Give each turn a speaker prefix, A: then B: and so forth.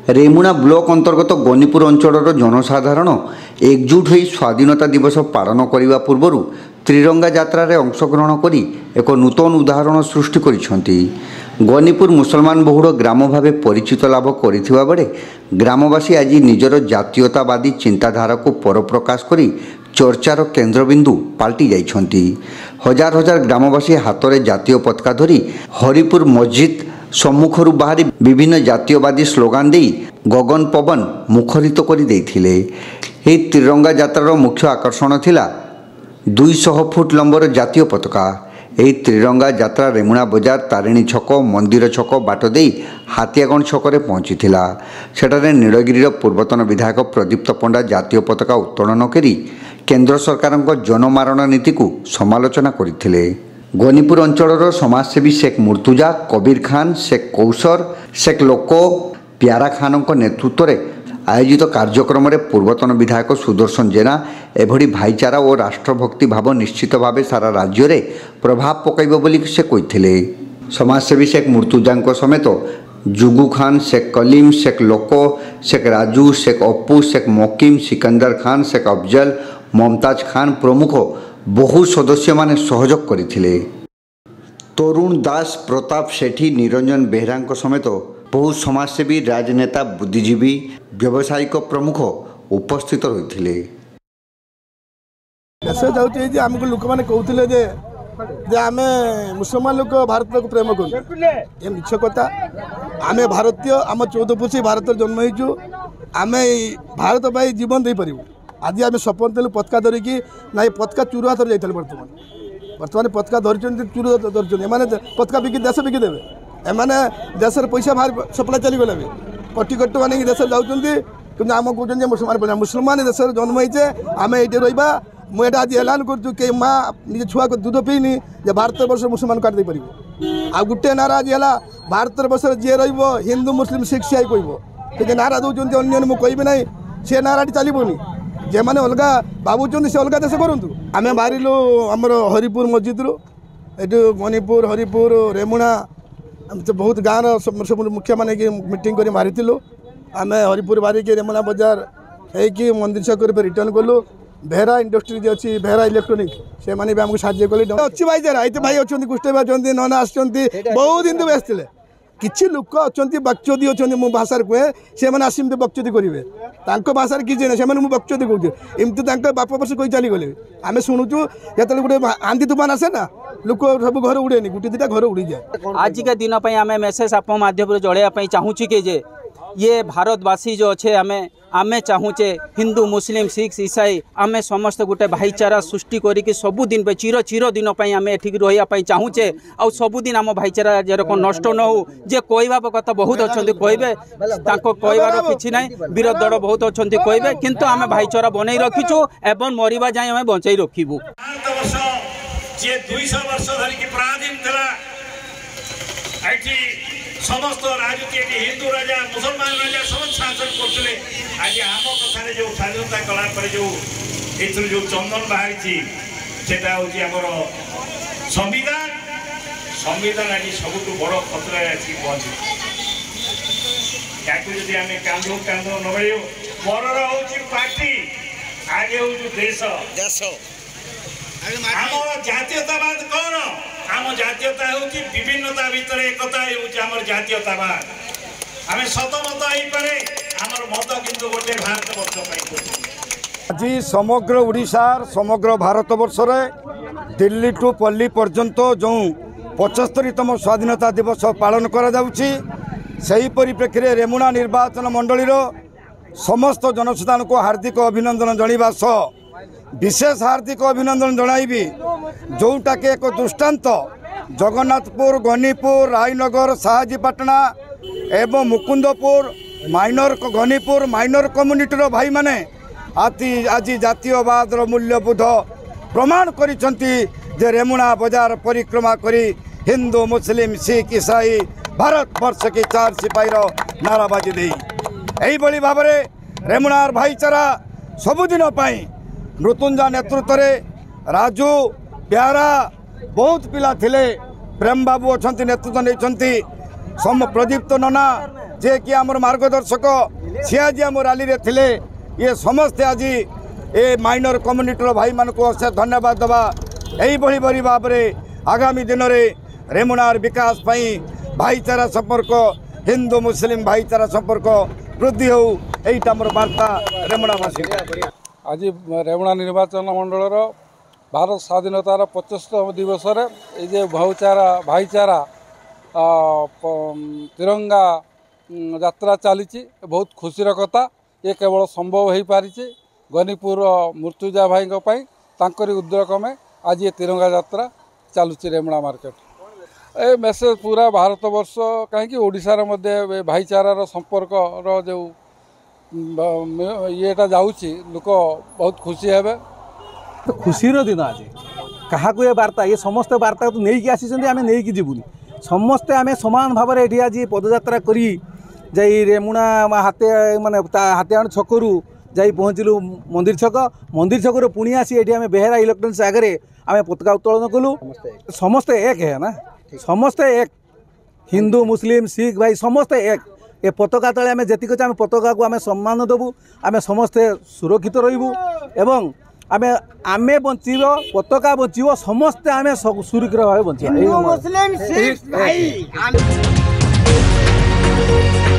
A: Remuna block अंतर्गत गनीपुर अंचल जनसाधारण एकजुट हो स्वाधीनता दिवस पालन करने पूर्व त्रिरंगा यात्रा रे अंशग्रहण करी एक नूतन उदाहरण सृष्टि करिसेंती। गनीपुर मुसलमान बहुल ग्राम भाव परिचित लाभ करथिबा बेले ग्रामवासी आज निजर जातीयतावादी चिंताधारा को परप्रकाश करी चर्चार केन्द्रबिंदु पाल्टी जाइछंती। हजार हजार ग्रामवासी हाथ में जातीय पताका धरी हरिपुर मस्जिद सम्मुखर बाहरी विभिन्न जातीयवादी स्लोगान दे गगन पवन मुखरित कर त्रिरंगा यात्रार मुख्य आकर्षण थिला 200 फुट लंबर जातीय पताका। यह त्रिरंगा यात्रा रेमुणा बजार तारिणी छक मंदिर छक बाट दे हाथियागण छकरे पहुंची सेठारे नीलगिरी पूर्वतन विधायक प्रदीप्त पंडा जातीय पताका उत्तोलन करी केंद्र सरकार जनमारण नीति को समालोचना करथिले। गनीपुर अंचल समाजसेवी शेख मुर्तुजा, कबीर खान, शेख कौसर, शेख लोको, प्यारा खान नेतृत्व में आयोजित कार्यक्रम में पूर्वतन विधायक सुदर्शन जेना एभली भाईचारा और राष्ट्रभक्ति भाव निश्चित भाव सारा राज्य में प्रभाव पकाइब बोली से कहिथिले। समाजसेवी शेख मुर्तुजा समेत जुगु खान, शेख कलीम, शेख लोको, शेख राजू, शेख अप्पू, शेख मोकिम, सिकंदर खान, शेख अफजल, मुमताज खान प्रमुख बहु सदस्य माने सहयोग करथिले। तरुण दास, प्रताप सेठी, निरंजन बेहरा समेत बहु समाजसेवी, राजनेता, बुद्धिजीवी, व्यावसायिक प्रमुख उपस्थित रही।
B: आमको लोक मैंने कहते जे आम मुसलमान लोक भारत को प्रेम कर मिछ कथा। आम भारतीय, आम 14 पुरुष भारत जन्म हो, आम भारत पर जीवन दे पारू। आज आम सपन देलु पताका धरिकी ना पताका चूर हाथ जाइए। बर्तमान पताका धरी चूर धरते एम पताका बिकी देश बिकिदेवे। एमाने देश पैसा बाहर सप्लाई चलीगला भी कटी कट मान देश जाऊँगी कि आम कहते मुसलमान मुसलमान देश जन्म होचे आम ये रहा। मुझे आज ऐलान कर माँ निज छुआ को दूध पीनी जे भारत वर्ष मुसलमान काट दे पार। आ गोटे नारा आज है भारत वर्ष जी हिंदू मुस्लिम सिख सियाई कह नारा दौरान अन्य मुझे कहि ना सी नाराटी चलनी जे मैंने अलग भावुं से अलग देश करूँ। आम बाहर आमर हरिपुर मस्जिद रू ये गनीपुर हरिपुर रेमुणा बहुत गाँव सब मुखिया मान मीटिंग कर मारी आम हरिपुर बारिक रेमुणा बजार है मंदिर छक रिटर्न कलु। बेहरा इंडस्ट्री जी अच्छी बेहरा इलेक्ट्रोनिक से मैंने भी आमको साहय कले अच्छी भाईचारा ये भाई अच्छा कुष्ठ अच्छा नना आसुँच बहुत हिंदू भी आसते किसी लोक अच्छा बक्चोदी अच्छा मो भाषा कहे से मैंने आसी बक्चोदी करेंगे भाषा किसी ना से बक्चोदी कहते एमती बाप वर्ष कही चलीगले। आम शुणुचु जो गोटे आंधी तूफान आसे ना लोक सब घर उड़ेनि गोटे दुटा घर उड़ी जाए।
C: आज के दिन आम मेसेज आप माध्यम जड़ाई चाहूँ कि ये भारतवासी जो अच्छे आमे चाहूचे हिंदू मुस्लिम सिख ईसाई आमे समस्त गोटे भाईचारा सृष्टि करिक सबुदिन चिर चिर दिन आम एठिक रही चाहूचे आ सबुदिन आम भाईचारा जेरक नष्ट न हो। जे कहवा कथा बहुत अच्छा कहे कहबार कि ना विरोध दल बहुत अच्छा कहे किंतु आम भाईचारा बनई रखीचु एवं मरिबा जाए आम बचाई रखिबू।
D: समस्त राजनीति हिंदू राजा मुसलमान राजा सब शासन करते आज आम कथार जो स्वाधीनता कला जो चंदन बाहरी हूँ संविधान संविधान आज सबुठ बड़ खतरा पहुंची या कांदू कांदू न बरर हूँ पार्टी आगे हूँ देश आम जातीयतावाद कौन आम जातीयता हूँ विभिन्नता भितर एकता हूँ जातीयतावाद आम सतमत पारे आमर मत किंतु गोटे भारत वर्ष
B: आज समग्र ओडिशार समग्र भारत वर्ष दिल्ली टू पल्ली पर्यंत जो 75तम स्वाधीनता दिवस पालन करा जाउछि सही परिप्रेक्षी रेमुणा निर्वाचन मंडलीर समस्त जनसाधारण को हार्दिक अभिनंदन जणाइबा सह विशेष हार्दिक अभिनंदन जणाइबी जोटा के एक दृष्टांत जगन्नाथपुर, गनीपुर, रायनगर, साहाजीपाटना एवं मुकुंदपुर माइनर गनीपुर माइनर कम्युनिटीर भाई माने आज जातीयवाद मूल्यबोध प्रमाण करिसेंती जे रेमुणा बाजार परिक्रमा करी हिंदू मुस्लिम सिख ईसाई भारत वर्ष की 4 सिपाहीर नाराबाजी दे यही भाव में रेमुणार भाईचारा सबुदिन मृत्युंजय नेतृत्व में राजू प्यारा बहुत पिला थिले प्रेम बाबू अच्छा नेतृत्व नहीं प्रदीप्त नना जे कि आमर मार्गदर्शक सी आज आम रैली रे थिले ये समस्ते आज ए माइनर कम्युनिटर भाई मान को अशेष धन्यवाद दबा यही बड़ी भाव में आगामी दिन में रेमुणार विकास पाई भाईचारा संपर्क हिंदू मुस्लिम भाईचारा संपर्क वृद्धि हो यहीटा मोर वार्ता रेमुणावासी
E: आज रेमुणा निर्वाचन मंडल भारत स्वाधीनतार 75तम दिवस ये भाईचारा तिरंगा यात्रा चली बहुत खुशीर कथा ये केवल संभव हो पारी गनीपुर मृत्युजा भाई तांकरी उद्रेक में आज ये तिरंगा यात्रा चलुची रेमुणा मार्केट ए मेसेज पूरा भारत वर्ष कहीं ओडिशार मध्य भाईचारार संपर्क जो येटा जाऊँगी लोक बहुत खुशी हे
F: तो खुशीर दिन आज क्या ये वार्ता ये समस्त वार्ता तो नहीं आसी आम नहीं जीवुनि समस्ते आम सामान भाव में ये आज पदयात्रा करी जाई रेमुणा हाते माने हातेआण छकरू जाई पहुँचलु मंदिर छक पुणी आसी ये आम बेहेरा इलेक्ट्रोनिक्स आगे आम पताका उत्तोलन कलु समस्ते एक है ना समस्ते एक हिंदू मुस्लिम सिख भाई समस्ते एक ए पताका तले आम जी आम पताका को आम सम्मान देवु आम समस्ते सुरक्षित रही एवं आमे आमे बंचीब पताका बंचीब समस्ते आमे सुरक्षित भाव बंचा।